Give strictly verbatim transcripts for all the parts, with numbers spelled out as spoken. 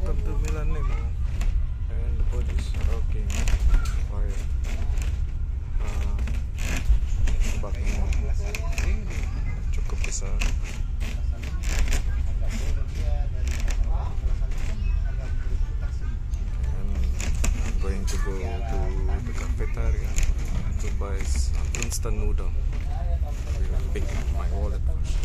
welcome to Milan Nemo. And the boat is rocking. Oh ya. Uh, baknya cukup besar. And I'm going to go to the cafeteria to buy some instant noodle. I will pick my wallet first.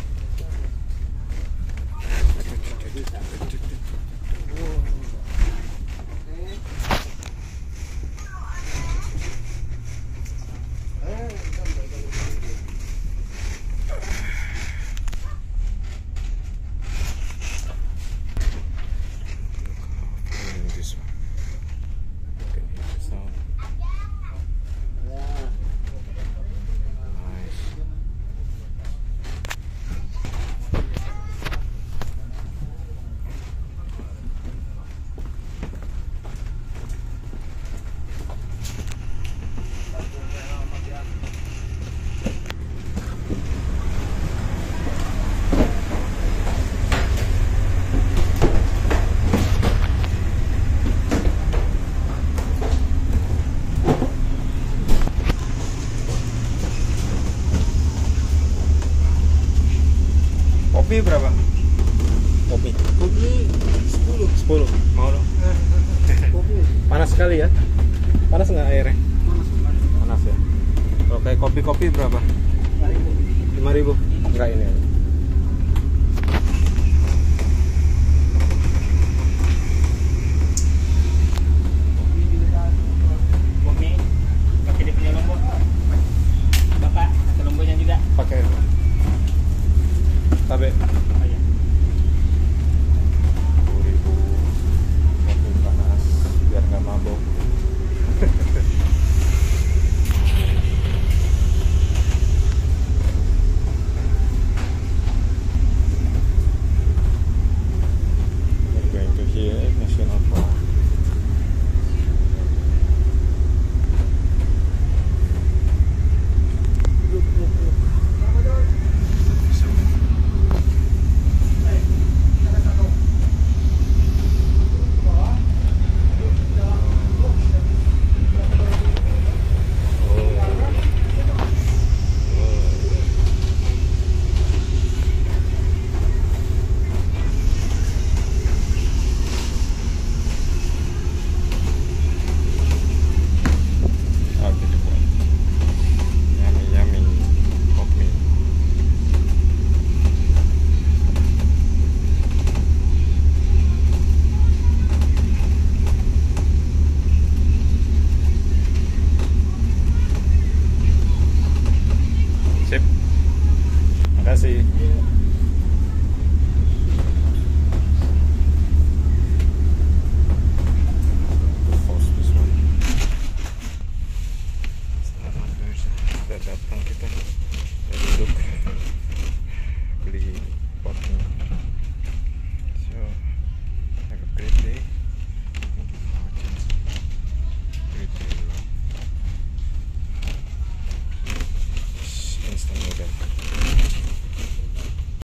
Kopi berapa? Kopi. Kopi sepuluh. sepuluh. Mau dong. Kopi. Panas sekali ya? Panas nggak airnya? Panas banget. Panas ya. Kalau kayak kopi-kopi berapa? lima ribu. Enggak ini. Kopi pakai dia punya lombok. Bapak pakai lomboknya juga. Pakai. Tabe. Oh, iya. sepuluh ribu. Kopi panas biar nggak mabok. We're going to here, National Park. Sip. Makasih. Selamat pemirsa, sudah datang kita. Kita duduk beli potnya. So, have a great day.